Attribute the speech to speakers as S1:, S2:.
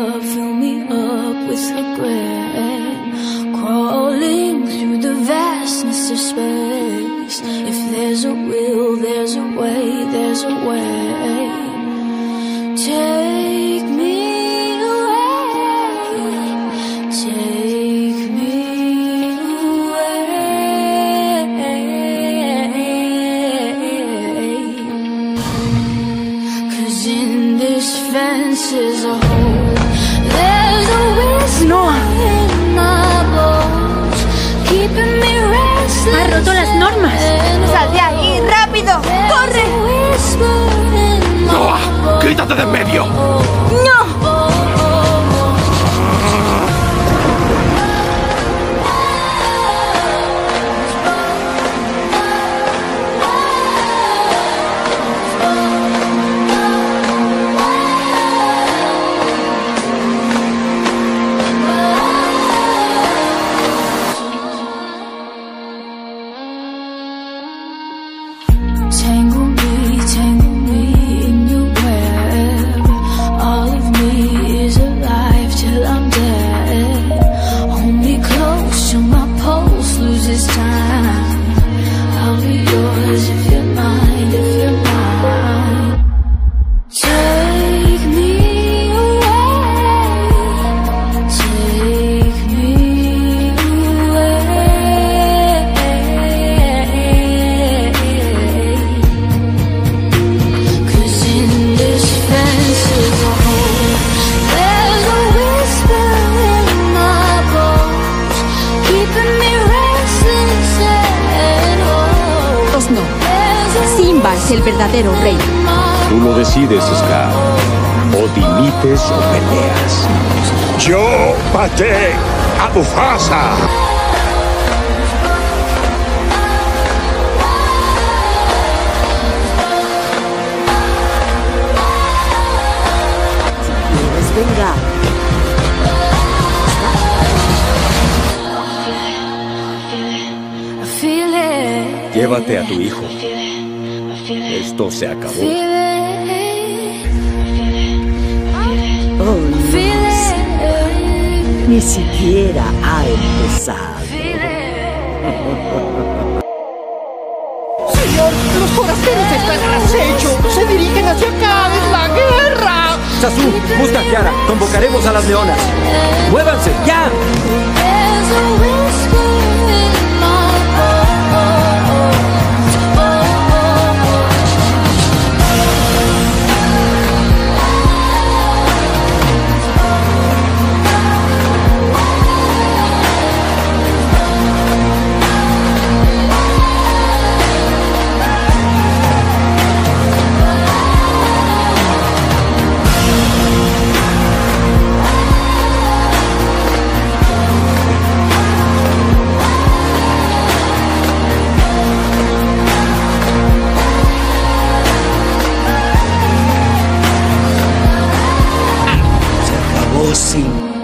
S1: up with regret, crawling through the vastness of space. If there's a will, there's a way, there's a way. Take me away, take me away. 'Cause in this fence is a hole. There's a whisper in my bones, keeping me restless.
S2: Ha roto las normas.
S3: ¡Sal de ahí! ¡Rápido! ¡Corre!
S4: ¡Noah! ¡Quítate de en medio!
S3: ¡No!
S1: Tangle me in your web. All of me is alive till I'm dead. Hold me close till my pulse loses time. I'll be yours if you're mine, if you're mine. Take me away, take me
S2: No. Simba es el verdadero rey.
S5: Tú lo decides, Scar. O dimites o peleas.
S4: ¡Yo maté a Mufasa!
S3: ¿Quieres vengar?
S5: Llévate a tu hijo. Esto se acabó.
S3: Oh, no. Ni siquiera ha empezado.
S6: Señor, los forasteros están al acecho. Se dirigen hacia acá. ¡Es la guerra!
S7: Sasu, busca a Kiara. Convocaremos a las leonas. ¡Muévanse, ya!
S6: Sim.